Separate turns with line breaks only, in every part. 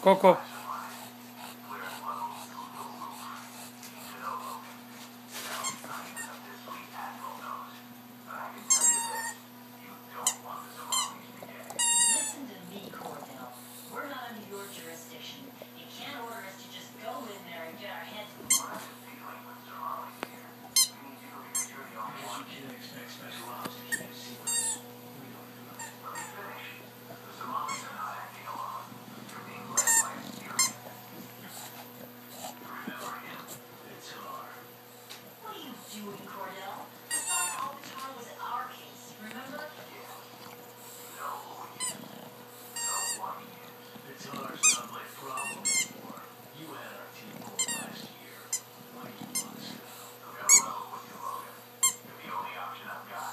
CoCo.
Listen to me, Cordell. We're not under your jurisdiction. You can't order us to just go in there and get our heads.
You can't expect special ops to keep secrets. We don't do that. The Somalis are not acting alone. They're being led by a Syrian. Remember him? It's hard.
What are you doing, Cordell? The Star Albatar was our case, remember?
Yes. No one is. No one is. It's hard's not my problem anymore. You had our team pulled last year. Why do you want us now? I've got to level with you, Logan. You're the only option I've got.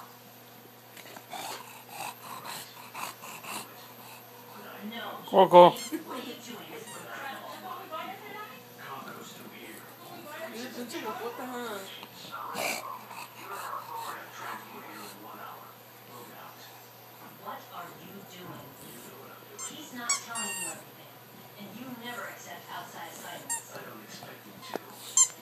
No.
CoCo.
What are you doing? This is incredible.
CoCo's still here.
What the hell?
Transport here in 1 hour. Logan out.
What are you doing?
You know what I'm doing.
He's not telling you everything. And you never accept outside assignments.
I don't expect him to.